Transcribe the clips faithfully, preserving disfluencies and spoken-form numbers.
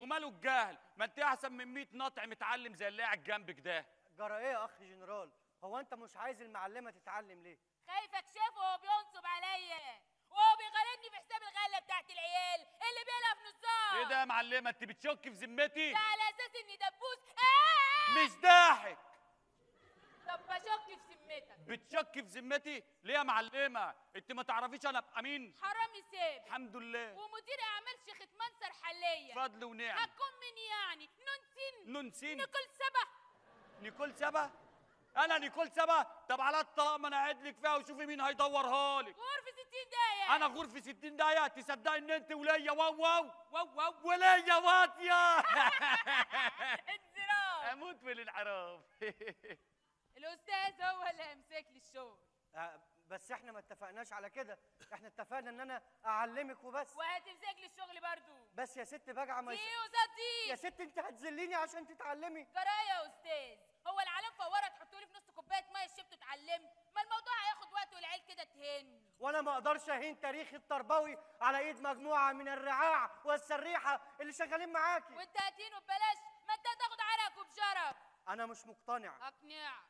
وماله الجهل؟ ما انت احسن من مية ناطع متعلم زي اللي قاعد جنبك ده. جرى ايه يا اخ جنرال؟ هو انت مش عايز المعلمه تتعلم ليه؟ خايف اكشفه وهو بينصب عليا وهو بيغلطني في حساب الغله بتاعت العيال اللي بيلها في نصها. ايه ده يا معلمه؟ انت بتشك في ذمتي؟ ده على اساس اني دبوس. آه! مش ضاحك. طب بشك في ذمتك. بتشك في ذمتي ليه يا معلمه؟ انت ما تعرفيش انا ابقى مين؟ حرامي سابق الحمد لله. ومدير اعمال شيخة منصر حليه. فضل ونعم. هتكون مين يعني؟ نونسين نونسين؟ نيكول سبا. نيكول سبا؟ انا نيكول سبا؟ طب على الطلاق ما انا قاعد لك فيها وشوفي مين هيدورها لك. غرفه ستين دقيقه. انا غرفه ستين دقيقه؟ تصدقي ان انت وليا واو واو واو واو وليا واطيه. انزراف. اموت في الانحراف. الاستاذ هو اللي هيمسك لي الشغل. آه بس احنا ما اتفقناش على كده، احنا اتفقنا ان انا اعلمك وبس. وهتمسك لي الشغل برضو. بس يا ست بجعه ما دي يس... قصاد دي. يا ست انت هتذليني عشان تتعلمي. جرايه يا استاذ، هو العالم فوره تحطوا لي في نص كوبايه ميه شربت اتعلمت؟ ما الموضوع هياخد وقت والعيال كده تهن. وانا ما اقدرش اهين تاريخي التربوي على ايد مجموعه من الرعاع والسريحه اللي شغالين معاكي. وانت هتهينه ببلاش؟ ما انت هتاخد عرق وبشرف. انا مش مقتنع. اقنعك.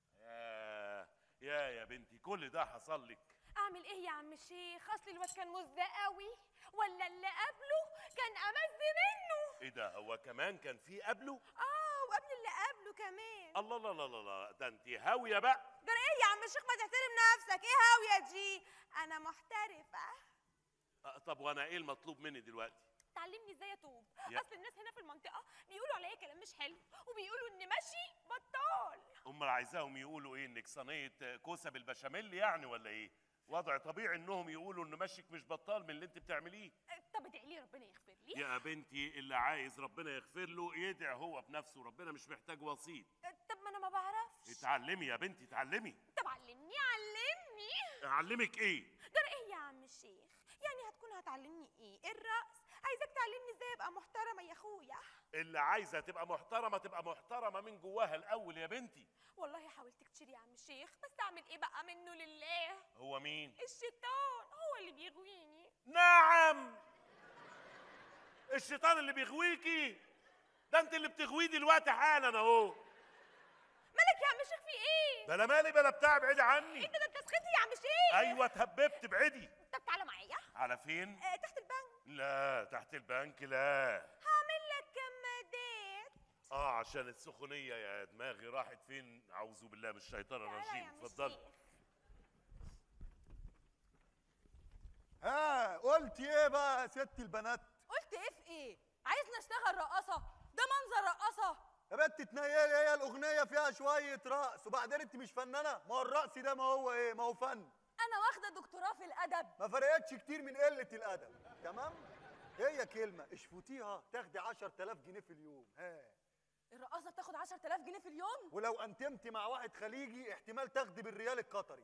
يا يا يا بنتي كل ده حصل لك؟ اعمل ايه يا عم الشيخ؟ اصل الواد كان مزدق قوي، ولا اللي قبله كان امز منه. ايه ده، هو كمان كان في قبله؟ اه وقبل اللي قبله كمان. الله لا لا لا لا، ده انت هاويه بقى. جرى ايه يا عم الشيخ؟ ما تحترم نفسك. ايه هاويه دي؟ انا محترفه. أه طب وانا ايه المطلوب مني دلوقتي؟ تعلمني ازاي اتوب. يا- اصل الناس هنا في المنطقه بيقولوا عليا كلام مش حلو، وبيقولوا اني ماشي بطال. امال عايزاهم يقولوا ايه؟ انك صينيه كوسه بالبشاميل يعني ولا ايه؟ وضع طبيعي انهم يقولوا ان مشيك مش بطال من اللي انت بتعمليه. طب ادعي لي ربنا يغفر لي. يا بنتي اللي عايز ربنا يغفر له يدعي هو بنفسه، ربنا مش محتاج وسيط. طب ما انا ما بعرفش. اتعلمي يا بنتي اتعلمي. طب علمني علمني. اعلمك ايه؟ جرى ايه يا عم الشيخ؟ يعني هتكون هتعلمني ايه؟ الرقص؟ عايزك تعلمني ازاي ابقى محترمه يا اخويا. اللي عايزه تبقى محترمه تبقى محترمه من جواها الاول يا بنتي. والله حاولت كتير يا عم الشيخ، بس اعمل ايه بقى منه لله؟ هو مين؟ الشيطان هو اللي بيغويني. نعم، الشيطان اللي بيغويكي؟ ده انت اللي بتغويه دلوقتي حالا اهو. مالك يا عم الشيخ؟ في ايه؟ بلا مالي بلا بتاع، ابعدي عني. انت ده انت سخنت يا عم الشيخ. ايوه اتهببت، ابعدي. طب تعالى معايا. على فين؟ آه تحت البنك. لا تحت البنك لا. هعمل لك كمادات. اه عشان السخونيه يا دماغي راحت فين؟ اعوذ بالله من الشيطان تعالى يا الرجيم. عم اتفضل. الشيخ. ها قلت ايه بقى يا ست البنات؟ قلت ايه في ايه؟ عايزني اشتغل رقاصه؟ ده منظر رقاصه؟ يا بنت تنيلي، هي الاغنيه فيها شويه رقص، وبعدين انت مش فنانه؟ ما هو الرقص ده ما هو ايه؟ ما هو فن. انا واخده دكتوراه في الادب. ما فرقتش كتير من قله الادب. تمام؟ هي كلمه اشفطيها تاخدي عشرة آلاف جنيه في اليوم. ها الرقاصه بتاخد عشرة آلاف جنيه في اليوم؟ ولو انتمتي مع واحد خليجي احتمال تاخدي بالريال القطري.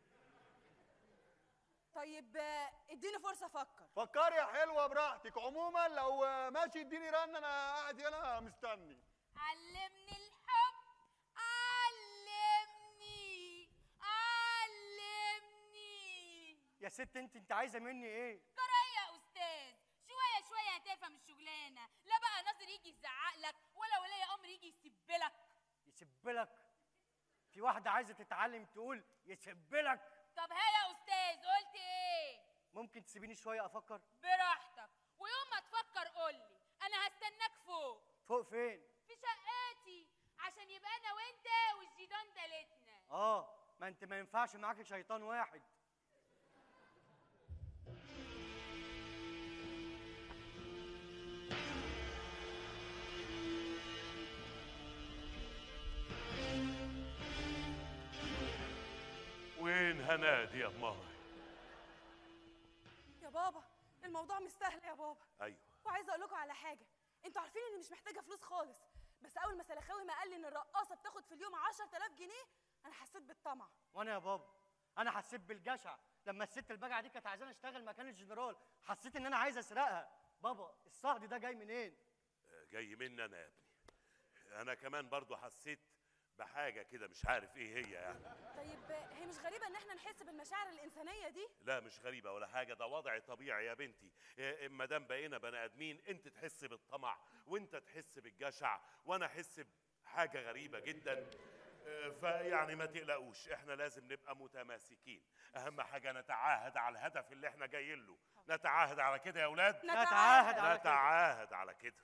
طيب آه، اديني فرصه افكر. فكري يا حلوه براحتك. عموما لو ماشي اديني رن، انا قاعد هنا مستني. علمني الحب، علمني علمني. يا ست انت انت عايزه مني ايه؟ جرايه يا استاذ، شويه شويه هتفهم الشغلانه. لا بقى ناصر يجي يزعق لك ولا ولي امر يجي يسبلك. يسبلك؟ في واحده عايزه تتعلم تقول يسبلك؟ طب ها يا استاذ قلت ايه؟ ممكن تسيبيني شويه افكر؟ براحتك، ويوم ما تفكر قولي، انا هستناك فوق. فوق فين؟ في شقتي، عشان يبقى انا وانت والجيران تالتنا. اه ما انت ما ينفعش معاكي شيطان واحد. وين هنادي يا ماما؟ يا بابا الموضوع مش سهل يا بابا. ايوه. وعايزه اقول لكم على حاجه، انتوا عارفين اني مش محتاجه فلوس خالص، بس اول ما سلخاوي ما قال لي ان الرقاصه بتاخد في اليوم عشرة آلاف جنيه انا حسيت بالطمع. وانا يا بابا انا حسيت بالجشع لما الست البجعه دي كانت عايزاني اشتغل مكان الجنرال، حسيت ان انا عايز اسرقها. بابا الصهد ده جاي منين؟ جاي مني انا يا ابني. انا كمان برضو حسيت بحاجه كده مش عارف ايه هي يعني. طيب هي مش غريبه ان احنا نحس بالمشاعر الانسانيه دي؟ لا مش غريبه ولا حاجه، ده وضع طبيعي يا بنتي. ما دام بقينا بني ادمين، انت تحس بالطمع وانت تحس بالجشع وانا احس بحاجه غريبه جدا. فيعني ما تقلقوش، احنا لازم نبقى متماسكين. اهم حاجه نتعاهد على الهدف اللي احنا جايين له. نتعاهد على كده يا اولاد. نتعاهد على كده. نتعاهد على كده.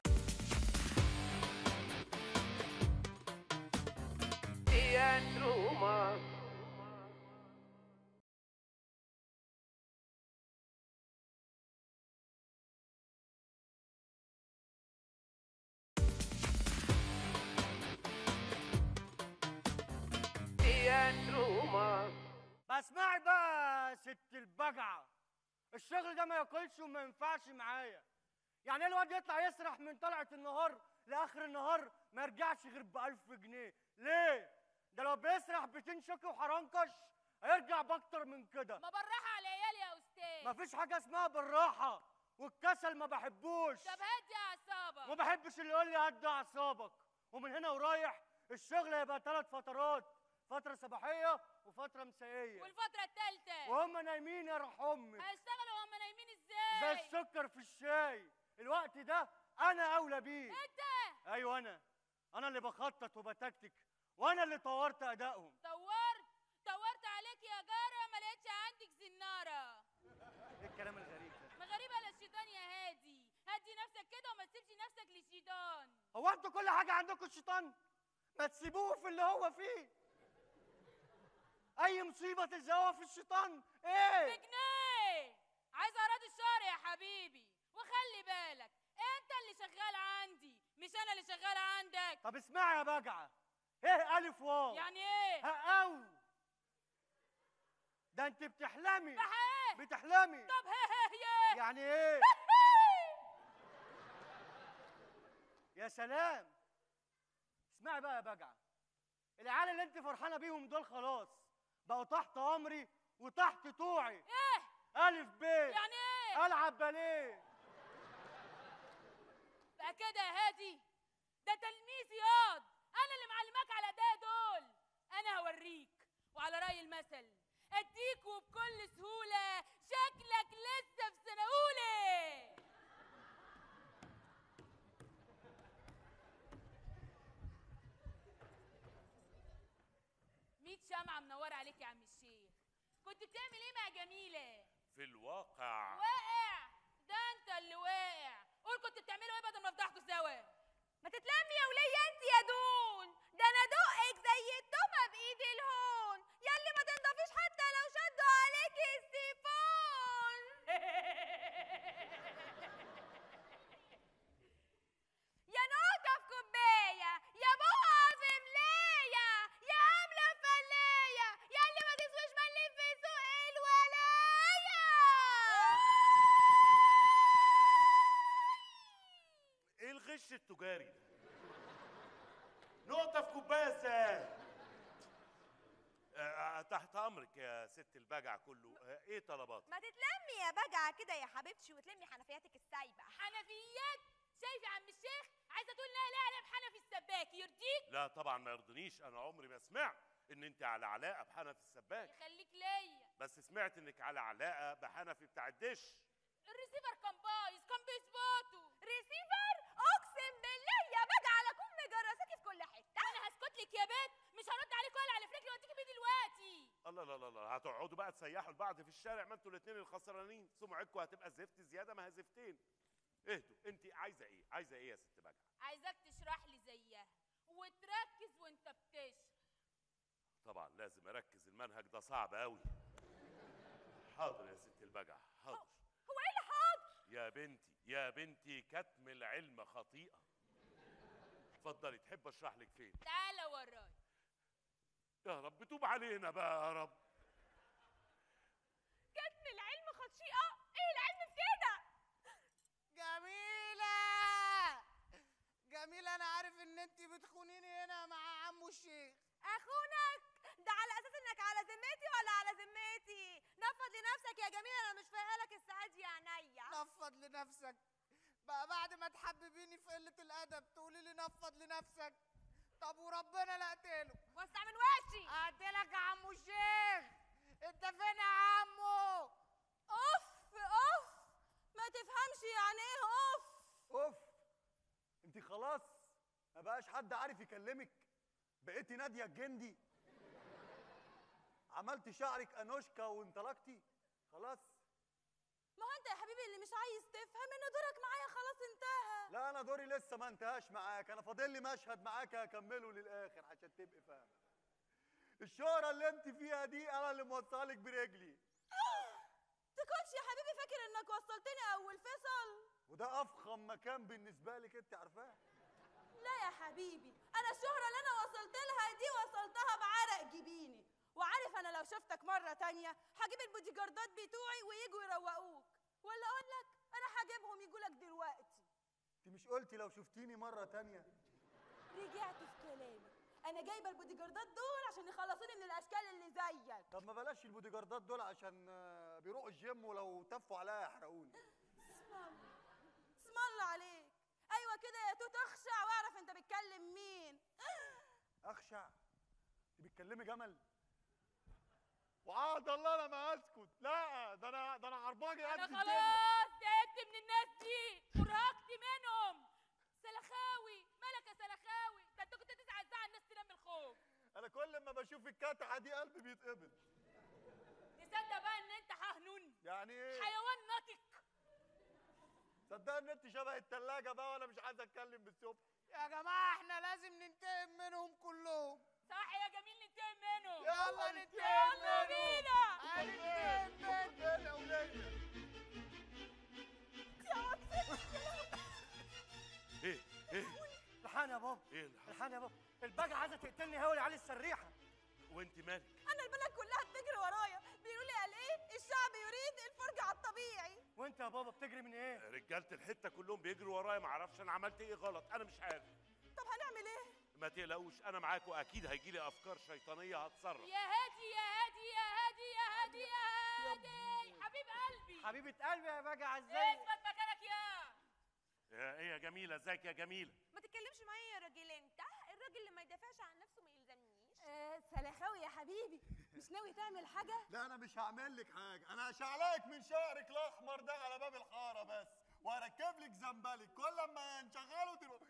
اسمعي بقى يا ست البجعه، الشغل ده ما ياكلش وما ينفعش معايا. يعني ايه الواد يطلع يسرح من طلعه النهار لاخر النهار ما يرجعش غير ب ألف جنيه؟ ليه؟ ده لو بيسرح بتين شوكي وحرنكش هيرجع باكتر من كده. ما بالراحه على عيالي يا استاذ. مفيش حاجه اسمها بالراحه، والكسل ما بحبوش. طب هدي اعصابك. ما بحبش اللي يقول لي هدي اعصابك. ومن هنا ورايح الشغل هيبقى ثلاث فترات، فتره صباحيه وفتره مسائيه. والفتره الثالثه وهم نايمين يا روح امك. هيشتغلوا وهم نايمين زي ازاي؟ السكر في الشاي. الوقت ده انا اولى بيه. انت؟ ايوه انا انا اللي بخطط وبتكتك، وانا اللي طورت ادائهم. طورت طورت عليك يا جاره، ما لقيتش عندك زناره. ايه الكلام الغريب ده؟ ما غريبه على الشيطان يا هادي. هدي نفسك كده وما تسيبش نفسك للشيطان. هو انتوا كل حاجه عندكم الشيطان؟ ما تسيبوه في اللي هو فيه. اي مصيبه تلزقوها في الشيطان. ايه بجنيه عايز اراضي الشهر يا حبيبي. وخلي بالك انت اللي شغال عندي مش انا اللي شغال عندك. طب اسمعي يا بجعه، ايه الف واو؟ يعني ايه؟ هقاو. ده انت بتحلمي. بحاه. بتحلمي. طب هي هي يعني ايه؟ يا سلام. اسمعي بقى يا بجعه، العيال اللي انت فرحانه بيهم دول خلاص بقوا تحت امري وتحت طوعي. ايه؟ الف ب يعني ايه؟ العب باليه. بقى كده يا هادي؟ ده تلميذ ياض، انا اللي معلماك على ده دول. انا هوريك، وعلى راي المثل اديك وبكل سهوله شكلك لسه في سنه اولى. ميت شمعه منوره عليك يا عم الشيخ. كنت بتعمل ايه مع جميله؟ في الواقع واقع؟ ده انت اللي واقع. قول كنت بتعملوا ايه بدل ما افضحكوا سوا. ما تتلمي يا وليه انت يا دون، ده انا دقك زي التومه بايد الهون، ياللي ما تنضفيش حتى لو شدوا عليكي السيفون. يا نقطه في كوبايه، يا بقعه في ملايه، يا عامله فلايه، ياللي ما تسويش مليم في سوق الولايه. ايه الغش التجاري ده؟ نقطة في كوباية ازاي؟ آه تحت امرك يا ست البجع كله. آه ايه طلباتك؟ ما تتلمي يا بجعه كده يا حبيبتي وتلمي حنفياتك السايبه. حنفيات؟ شايف يا عم الشيخ؟ عايزه تقول انها لا عليها بحنفي السباك، يرضيك؟ لا طبعا ما يرضنيش، انا عمري ما سمعت ان انت على علاقة بحنفي السباك. يخليك ليا. بس سمعت انك على علاقة بحنفي بتاع الدش. الريسيفر كان بايظ، كان بيظبطه. ريسيفر؟ اقسم بالله يا بجعه اكون مجرساكي في كل حته. انا هسكت لك يا بنت، مش هرد عليك ولا على فريكي واديكي بيه دلوقتي. الله لا لا لا، هتقعدوا بقى تسيحوا لبعض في الشارع؟ ما انتوا الاثنين الخسرانين، سمعتكم هتبقى زفت زيادة، ما هي زفتين. اهدوا. انت عايزة ايه؟ عايزة ايه يا ست بجع؟ عايزاك تشرح لي زيها وتركز وانت بتشرح. طبعا لازم اركز، المنهج ده صعب قوي. حاضر يا ست البجع، حاضر. هو ايه اللي حاضر؟ يا بنتي يا بنتي كتم العلم خطيئة. اتفضلي، تحب اشرح لك فين؟ تعالى وراي. يا رب توب علينا بقى يا رب. كتم العلم خطيئه؟ ايه العلم في كده؟ جميلة جميلة، أنا عارف إن أنت بتخونيني هنا مع عمو الشيخ. اخونك؟ ده على اساس انك على ذمتي ولا على ذمتي؟ نفض لنفسك يا جميل، انا مش فايقالك الساعات دي يا عينيا. نفض لنفسك بقى بعد ما تحببيني في قلة الأدب تقولي لي نفض لنفسك؟ طب وربنا لا اقتله. وسع من وشي. اقتلك يا عمو الشيخ. انت فين يا عمو؟ اوف اوف، ما تفهمش يعني ايه اوف. اوف، انت خلاص ما بقاش حد عارف يكلمك، بقيتي ناديه الجندي، عملتي شعرك انوشكا وانطلقتي خلاص. ما هو انت يا حبيبي اللي مش عايز تفهم ان دورك معايا خلاص انتهى. لا انا دوري لسه ما انتهاش معاك، انا فاضل لي مشهد معاك هكمله للاخر عشان تبقي فاهمه. الشهره اللي انت فيها دي انا اللي موصلك برجلي. تكونش يا حبيبي فاكر انك وصلتني اول فيصل؟ وده افخم مكان بالنسبه لك انت عارفاه. لا يا حبيبي، انا الشهرة اللي انا وصلت لها دي وصلتها بعرق جبيني، وعارف انا لو شفتك مرة تانية هجيب البودي جاردات بتوعي ويجوا يروقوك، ولا اقول لك انا هجيبهم يجوا لك دلوقتي. انت مش قلتي لو شفتيني مره تانية؟ رجعت في كلامي، انا جايبه البودي جاردات دول عشان يخلصوني من الاشكال اللي زيك. طب ما بلاش البودي جاردات دول عشان آه، بيروحوا الجيم ولو تفوا عليا يحرقوني. اسم الله اسم الله عليك. ايوه كده يا توت، اخشع واعرف انت بتكلم مين. اخشع؟ انت بتكلمي جمل؟ وعاد الله انا ما اسكت. لا ده انا ده انا عرباجي قد انا كده. خلاص زهقت من الناس دي، ارهقت منهم. سلخاوي مالك يا سلخاوي؟ ده انت كنت تسعى ساعه الناس تنام من الخوف. انا كل ما بشوف الكتعه دي قلبي بيتقبض. تصدق بقى ان انت حهنون، يعني ايه؟ حيوان ناطق. صدق ان انت شبه التلاجة بقى وانا مش عايز اتكلم بالصبح. يا جماعه احنا لازم ننتقم منهم كلهم. صح يا جميل، ننتقم منهم. يلا ننتقم يلا منهم. بينا. هننتقم منهم. يا ولية ايه ايه الحان يا بابا، ايه اللي حصل؟ الحان يا بابا، البجعه عايزه تقتلني هولي علي السريحه. وانت مالك؟ انا البلد كلها بتجري ورايا، بيقولوا لي قال ايه الشعب يريد الفرجه على الطبيعي. وانت يا بابا بتجري من ايه؟ رجاله الحته كلهم بيجروا ورايا، ما اعرفش انا عملت ايه غلط، انا مش عارف. طب هنعمل ايه؟ ما تقلقوش انا معاكم، اكيد هيجي لي افكار شيطانيه هتصرف. يا هادي يا هادي يا هادي يا هادي يا هادي حبيب قلبي. حبيبه قلبي يا بجعه ازاي؟ اثبت مكانك يا يا ايه يا جميله، ازيك يا جميله؟ ما تتكلمش معايا يا راجل انت، الراجل اللي ما يدافعش عن نفسه ما يلزمنيش. آه سلخاوي يا حبيبي، مش ناوي تعمل حاجه؟ لا انا مش هعمل لك حاجه، انا هشعلقك من شعرك الاحمر ده على باب الحاره بس، وهركب لك زنبلك كل ما نشغله تروح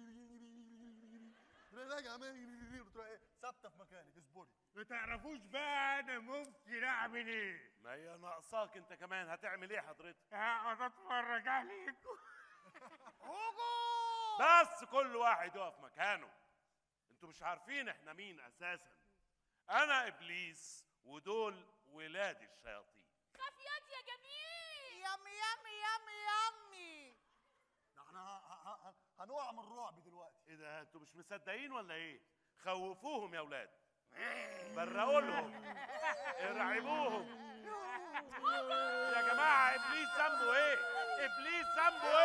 راجع تروح ايه ثابته في مكانك. اصبري. ما تعرفوش بقى انا ممكن اعمل ايه؟ ما هي ناقصاك انت كمان، هتعمل ايه حضرتك؟ هقعد اتفرج عليكم. بس كل واحد يقف مكانه. انتوا مش عارفين احنا مين اساسا. انا ابليس ودول ولاد الشياطين. خاف ياض يا جميل. يامي يامي يامي يامي. ده احنا ه- ه- ه- هنقع من الرعب دلوقتي. ايه ده، انتوا مش مصدقين ولا ايه؟ خوفوهم يا ولاد، برقوا لهم، ارعبوهم. يا جماعه ابليس ذنبه ايه؟ ابليس ذنبه